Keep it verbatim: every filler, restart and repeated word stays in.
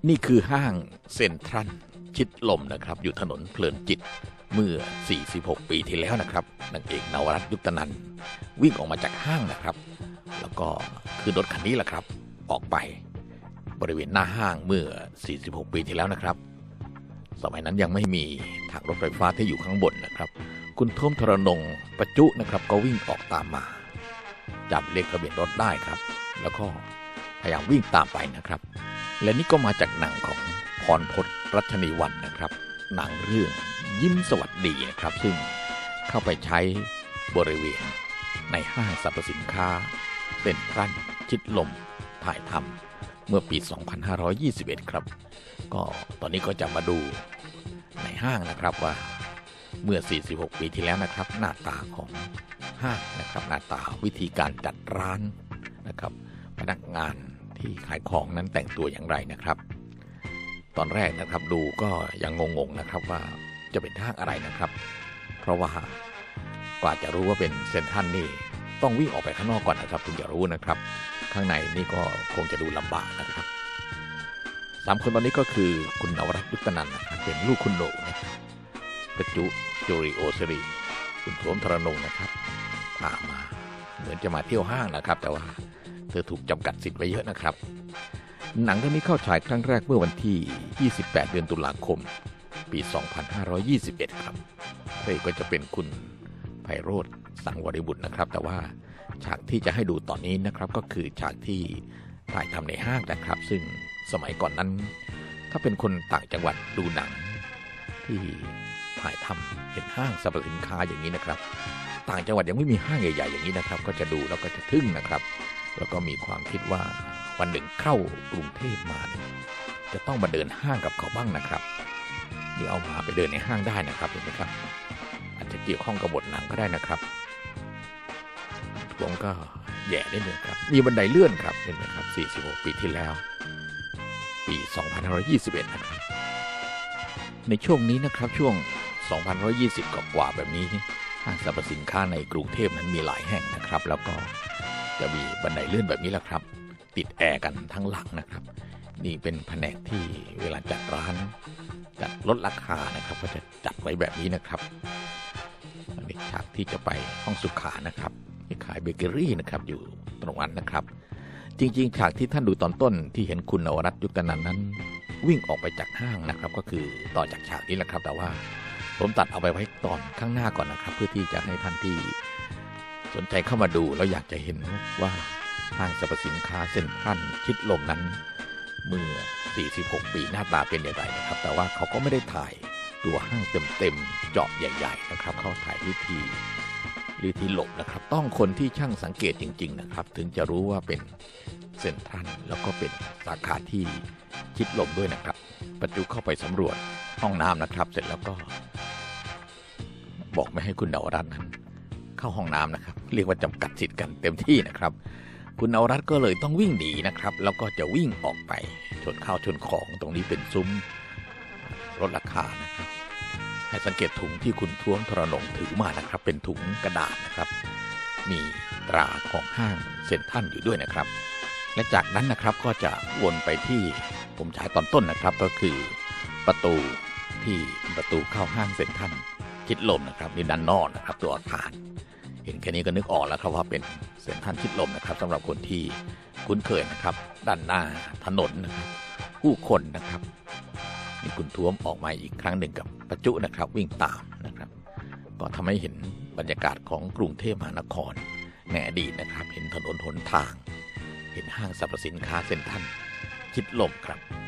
นี่คือห้างเซ็นทรัลชิดลมนะครับอยู่ถนนเพลินจิตเมื่อสี่สิบหกปีที่แล้วนะครับนางเอกนวรัตน์ยุคตนันท์วิ่งออกมาจากห้างนะครับแล้วก็ขึ้นรถคันนี้แหละครับออกไปบริเวณหน้าห้างเมื่อสี่สิบหกปีที่แล้วนะครับสมัยนั้นยังไม่มีทางรถไฟฟ้าที่อยู่ข้างบนนะครับคุณท่วมทรนงประจุนะครับก็วิ่งออกตามมาจับเลขทะเบียนรถได้ครับแล้วก็พยายามวิ่งตามไปนะครับและนี่ก็มาจากหนังของพรพจน์รัชนีวรรณนะครับหนังเรื่องยิ้มสวัสดีนะครับซึ่งเข้าไปใช้บริเวณในห้างสรรพสินค้าเซ็นทรัลชิดลมถ่ายทำเมื่อปีสองพันห้าร้อยยี่สิบเอ็ดครับก็ตอนนี้ก็จะมาดูในห้างนะครับว่าเมื่อสี่สิบหกปีที่แล้วนะครับหน้าตาของห้างนะครับหน้าตาวิธีการจัดร้านนะครับพนักงานที่ขายของนั้นแต่งตัวอย่างไรนะครับตอนแรกนะครับดูก็ยังงงๆนะครับว่าจะเป็นห้างอะไรนะครับเพราะว่ากว่าจะรู้ว่าเป็นเซ็นทรัลนี่ต้องวิ่งออกไปข้างนอกก่อนนะครับถึงจะรู้นะครับข้างในนี่ก็คงจะดูลำบากนะครับสามคนตอนนี้ก็คือคุณนวรัตน์ยุคตนันท์นะครับเป็นลูกคุณโหน่นะครับประจุจูริโอสิริคุณโสมธรนงนะครับพามาเหมือนจะมาเที่ยวห้างนะครับแต่ว่าเธอถูกจำกัดสิทธิ์ไว้เยอะนะครับหนังเรื่องนี้เข้าฉายครั้งแรกเมื่อวันที่ยี่สิบแปดเดือนตุลาคมปีสองพันห้าร้อยยี่สิบเอ็ดครับพระเอกก็จะเป็นคุณไพโรจน์สังวริบุตรนะครับแต่ว่าฉากที่จะให้ดูตอนนี้นะครับก็คือฉากที่ถ่ายทำในห้างนะครับซึ่งสมัยก่อนนั้นถ้าเป็นคนต่างจังหวัดดูหนังที่ถ่ายทำเห็นห้างสรรพสินค้าอย่างนี้นะครับต่างจังหวัดยังไม่มีห้างใหญ่ๆอย่างนี้นะครับก็จะดูแล้วก็จะทึ่งนะครับแล้วก็มีความคิดว่าวันหนึ่งเข้ากรุงเทพมาจะต้องมาเดินห้างกับเขาบ้างนะครับนี่เอามาไปเดินในห้างได้นะครับเห็นไหมครับอาจจะเกี่ยวข้องกับบทหนังก็ได้นะครับผมก็แย่ได้เลยครับมีบันไดเลื่อนครับเห็นไหมครับสี่สิบหกปีที่แล้วปีสองพันห้าร้อยยี่สิบเอ็ดนะครับในช่วงนี้นะครับช่วงสองพันห้าร้อยยี่สิบกว่าแบบนี้ห้างสรรพสินค้าในกรุงเทพนั้นมีหลายแห่งนะครับแล้วก็จะมีบันไดเลื่อนแบบนี้แหละครับติดแอร์กันทั้งหลังนะครับนี่เป็นแผนกที่เวลาจัดร้านจัดลดราคานะครับก็จะจัดไว้แบบนี้นะครับในฉากที่จะไปห้องสุขานะครับที่ขายเบเกอรี่นะครับอยู่ตรงนั้นนะครับจริงๆฉากที่ท่านดูตอนต้นที่เห็นคุณนวรัตน์ยุคตนันท์นั้นวิ่งออกไปจากห้างนะครับก็คือต่อจากฉากนี้แหละครับแต่ว่าผมตัดเอาไปไว้ตอนข้างหน้าก่อนนะครับเพื่อที่จะให้ท่านที่สนใจเข้ามาดูแล้วอยากจะเห็นว่าห้างสรรพสินค้าเซ็นทรัลชิดลมนั้นเมื่อสี่สิบหกปีหน้าตาเป็นอย่างไรนะครับแต่ว่าเขาก็ไม่ได้ถ่ายตัวห้างเต็มๆเจาะใหญ่ๆนะครับเขาถ่ายวิธีวิธีหลบนะครับต้องคนที่ช่างสังเกตจริงๆนะครับถึงจะรู้ว่าเป็นเซ็นทรัลแล้วก็เป็นสาขาที่ชิดลมด้วยนะครับประจุเข้าไปสำรวจห้องน้ำนะครับเสร็จแล้วก็บอกไม่ให้คุณนวรัตน์นั้นเข้าห้องน้ำนะครับเรียกว่าจำกัดสิทธิ์กันเต็มที่นะครับคุณนวรัตน์ก็เลยต้องวิ่งหนีนะครับแล้วก็จะวิ่งออกไปชนข้าวชนของตรงนี้เป็นซุ้มลดราคานะครับให้สังเกตถุงที่คุณท้วมทรนงถือมานะครับเป็นถุงกระดาษนะครับมีตราของห้างเซ็นทรัลอยู่ด้วยนะครับและจากนั้นนะครับก็จะวนไปที่ผมฉายตอนต้นนะครับก็คือประตูที่ประตูเข้าห้างเซ็นทรัลชิดลมนะครับนี่ด้านนอกนะครับตัวอาคารเห็นแค่นี้ก็นึกออกแล้วครับว่าเป็นเซ็นทรัลชิดลมนะครับสำหรับคนที่คุ้นเคยนะครับด้านหน้าถนนนะครับผู้คนนะครับนี่คุณท้วมออกมาอีกครั้งหนึ่งกับประจุนะครับวิ่งตามนะครับก็ทำให้เห็นบรรยากาศของกรุงเทพมหานครในอดีตนะครับเห็นถนนหนทางเห็นห้างสรรพสินค้าเซ็นทรัลชิดลมครับ